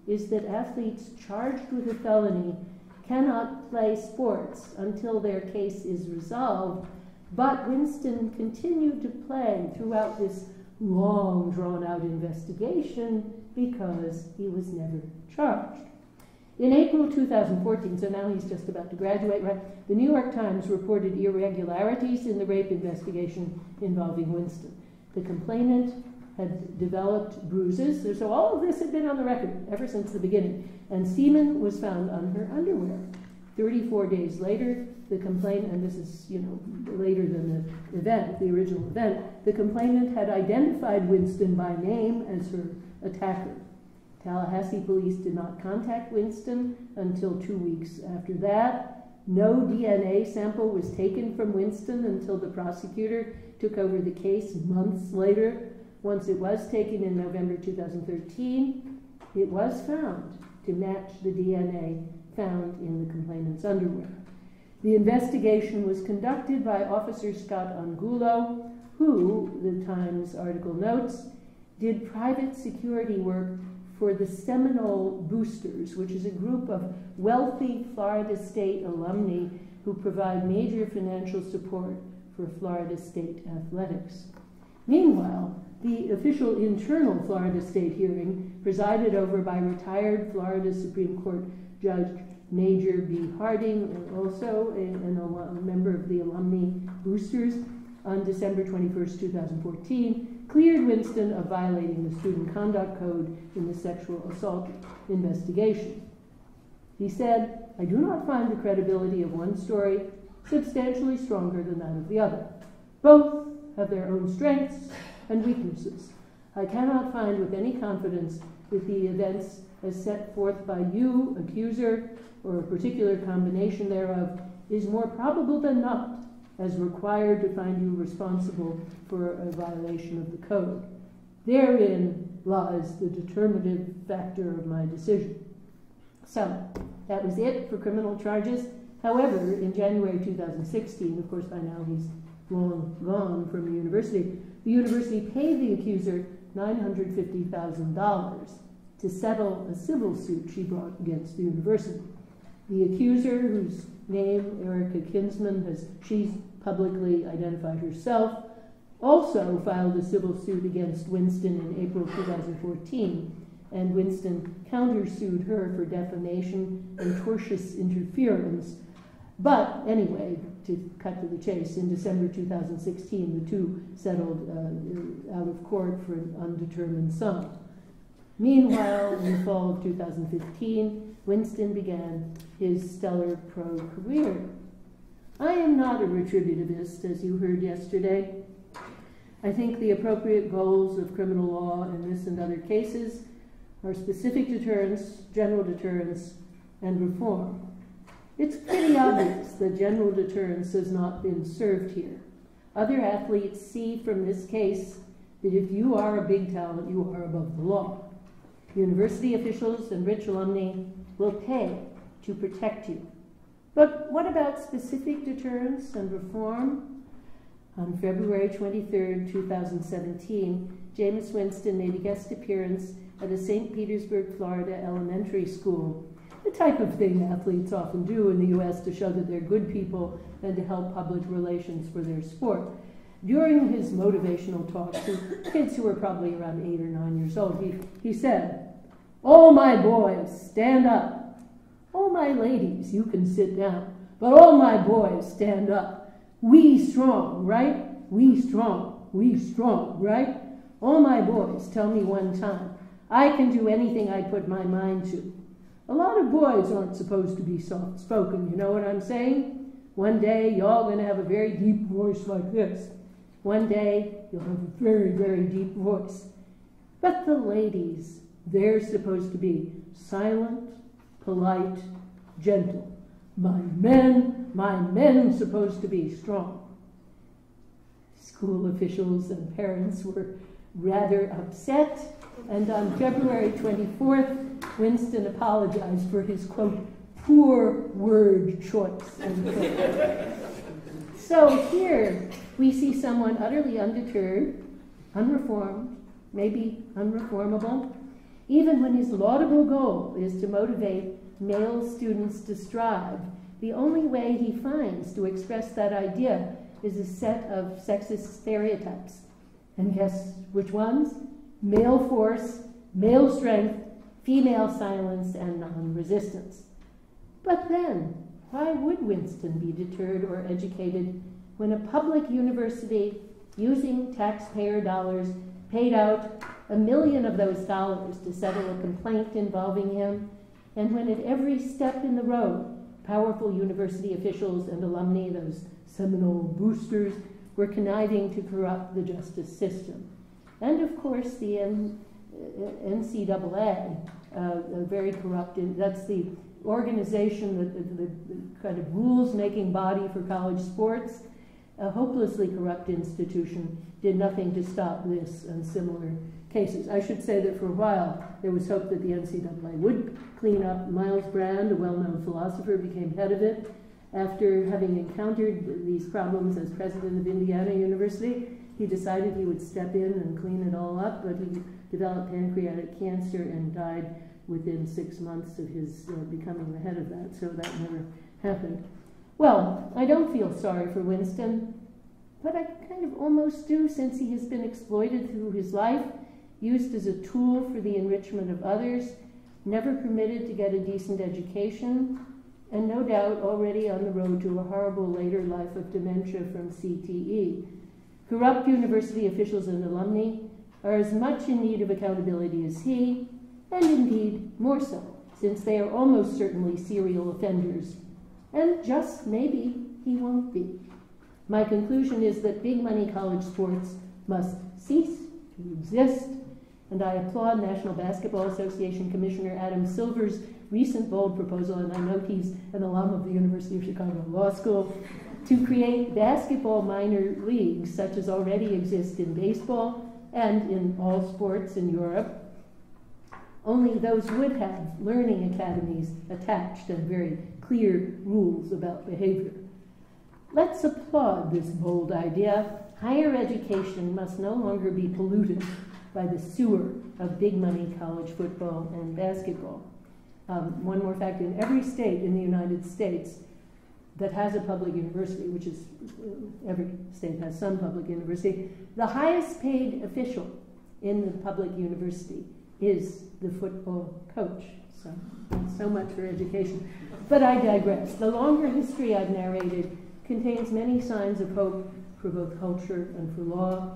is that athletes charged with a felony cannot play sports until their case is resolved, but Winston continued to play throughout this long, drawn-out investigation because he was never charged. In April two thousand fourteen, so now he's just about to graduate, right? The New York Times reported irregularities in the rape investigation involving Winston. The complainant had developed bruises, so all of this had been on the record ever since the beginning, and semen was found on her underwear. thirty-four days later, the complainant, and this is, you know, later than the event, the original event, the complainant had identified Winston by name as her attacker. Tallahassee police did not contact Winston until two weeks after that. No D N A sample was taken from Winston until the prosecutor took over the case months later. Once it was taken in November two thousand thirteen, it was found to match the D N A found in the complainant's underwear. The investigation was conducted by Officer Scott Angulo, who, the Times article notes, did private security work for the Seminole Boosters, which is a group of wealthy Florida State alumni who provide major financial support for Florida State athletics. Meanwhile, the official internal Florida State hearing, presided over by retired Florida Supreme Court Judge Major B. Harding, also a, an, a member of the alumni boosters, on December twenty-first, two thousand fourteen, cleared Winston of violating the Student Conduct Code in the sexual assault investigation. He said, "I do not find the credibility of one story substantially stronger than that of the other. Both have their own strengths and weaknesses. I cannot find with any confidence that the events as set forth by you, accuser, or a particular combination thereof, is more probable than not, as required to find you responsible for a violation of the code. Therein lies the determinative factor of my decision." So, that was it for criminal charges. However, in January two thousand sixteen, of course by now he's long gone from the university, the university paid the accuser nine hundred fifty thousand dollars to settle a civil suit she brought against the university. The accuser, whose name Erica Kinsman has, she's publicly identified herself, also filed a civil suit against Winston in April two thousand fourteen, and Winston countersued her for defamation and tortious interference. But anyway, to cut to the chase, in December two thousand sixteen, the two settled uh, out of court for an undetermined sum. Meanwhile, in the fall of two thousand fifteen, Winston began his stellar pro career. I am not a retributivist, as you heard yesterday. I think the appropriate goals of criminal law in this and other cases are specific deterrence, general deterrence, and reform. It's pretty obvious that general deterrence has not been served here. Other athletes see from this case that if you are a big talent, you are above the law. University officials and rich alumni will pay to protect you. But what about specific deterrence and reform? On February twenty-third, two thousand seventeen, Jameis Winston made a guest appearance at a Saint Petersburg, Florida elementary school, the type of thing athletes often do in the U S to show that they're good people and to help public relations for their sport. During his motivational talk to kids who were probably around eight or nine years old, he, he said, "All my boys, stand up. All my ladies, you can sit down. But all my boys, stand up. We strong, right? We strong. We strong, right? All my boys, tell me one time. I can do anything I put my mind to." A lot of boys aren't supposed to be soft-spoken, you know what I'm saying? One day, y'all going to have a very deep voice like this. One day, you'll have a very, very deep voice. But the ladies, they're supposed to be silent, polite, gentle. My men, my men supposed to be strong. School officials and parents were rather upset, and on February twenty-fourth, Winston apologized for his, quote, poor word choice, end quote. So here we see someone utterly undeterred, unreformed, maybe unreformable. Even when his laudable goal is to motivate male students to strive, the only way he finds to express that idea is a set of sexist stereotypes. And guess which ones? Male force, male strength, female silence, and non-resistance. But then, why would Winston be deterred or educated when a public university, using taxpayer dollars, paid out a million of those dollars to settle a complaint involving him, and when at every step in the road, powerful university officials and alumni, those Seminole boosters, were conniving to corrupt the justice system? And of course, the N C double A, uh, a very corrupt, that's the organization, the, the, the kind of rules-making body for college sports, a hopelessly corrupt institution, did nothing to stop this and similar cases. I should say that for a while, there was hope that the N C double A would clean up. Miles Brand, a well-known philosopher, became head of it. After having encountered these problems as president of Indiana University, he decided he would step in and clean it all up, but he developed pancreatic cancer and died within six months of his uh, becoming the head of that, so that never happened. Well, I don't feel sorry for Winston, but I kind of almost do, since he has been exploited through his life, used as a tool for the enrichment of others, never permitted to get a decent education, and no doubt already on the road to a horrible later life of dementia from C T E. Corrupt university officials and alumni are as much in need of accountability as he, and indeed more so, since they are almost certainly serial offenders. And just maybe he won't be. My conclusion is that big money college sports must cease to exist, and I applaud National Basketball Association Commissioner Adam Silver's recent bold proposal, and I note he's an alum of the University of Chicago Law School, to create basketball minor leagues such as already exist in baseball and in all sports in Europe. Only those would have learning academies attached and very clear rules about behavior. Let's applaud this bold idea. Higher education must no longer be polluted by the sewer of big money college football and basketball. Um, one more fact, in every state in the United States that has a public university, which is, uh, every state has some public university, the highest paid official in the public university is the football coach. So, so much for education. But I digress. The longer history I've narrated contains many signs of hope for both culture and for law.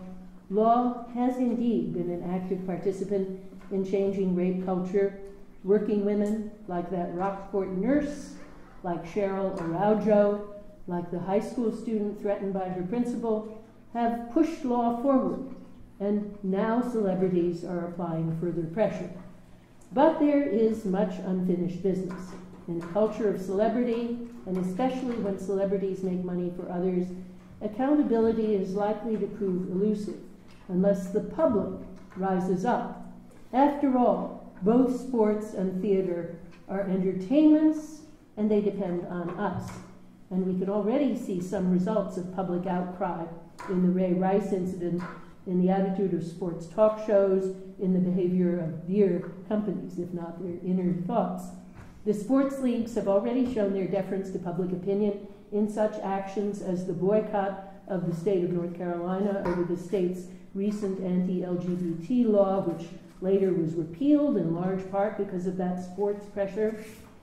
Law has indeed been an active participant in changing rape culture. Working women, like that Rockport nurse, like Cheryl Araujo, like the high school student threatened by her principal, have pushed law forward, and now celebrities are applying further pressure. But there is much unfinished business. In a culture of celebrity, and especially when celebrities make money for others, accountability is likely to prove elusive unless the public rises up. After all, both sports and theater are entertainments, and they depend on us. And we can already see some results of public outcry in the Ray Rice incident, in the attitude of sports talk shows, in the behavior of beer companies, if not their inner thoughts. The sports leagues have already shown their deference to public opinion in such actions as the boycott of the state of North Carolina over the state's recent anti-L G B T law, which later was repealed in large part because of that sports pressure,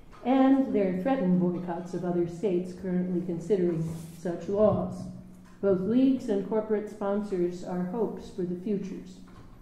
and their threatened boycotts of other states currently considering such laws. Both leagues and corporate sponsors are hopes for the futures.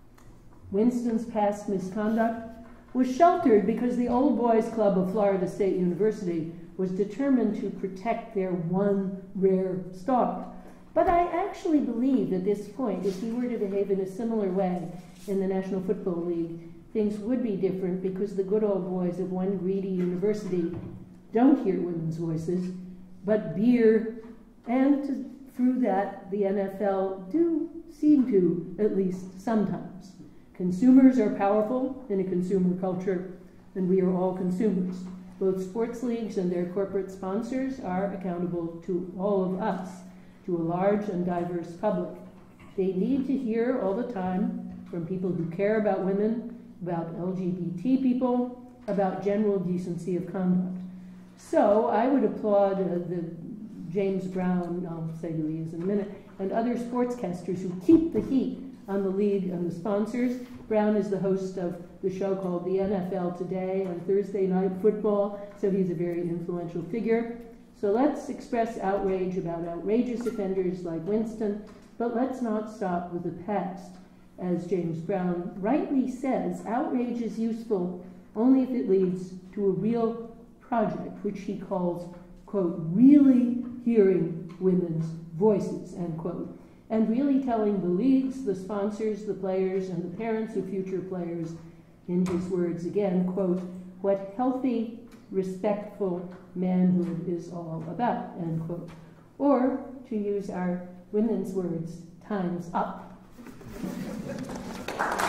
Winston's past misconduct was sheltered because the Old Boys Club of Florida State University was determined to protect their one rare star. But I actually believe at this point, if he were to behave in a similar way in the National Football League, things would be different, because the good old boys of one greedy university don't hear women's voices, but beer, and to, through that, the N F L do seem to, at least sometimes. Consumers are powerful in a consumer culture, and we are all consumers. Both sports leagues and their corporate sponsors are accountable to all of us, to a large and diverse public. They need to hear all the time from people who care about women about L G B T people, about general decency of conduct. So I would applaud uh, the James Brown, I'll say who he is in a minute, and other sportscasters who keep the heat on the league and the sponsors. Brown is the host of the show called the N F L Today on Thursday Night Football, so he's a very influential figure. So let's express outrage about outrageous offenders like Winston, but let's not stop with the past. As James Brown rightly says, outrage is useful only if it leads to a real project, which he calls, quote, really hearing women's voices, end quote, and really telling the leagues, the sponsors, the players, and the parents of future players, in his words again, quote, what healthy, respectful manhood is all about, end quote. Or, to use our women's words, time's up.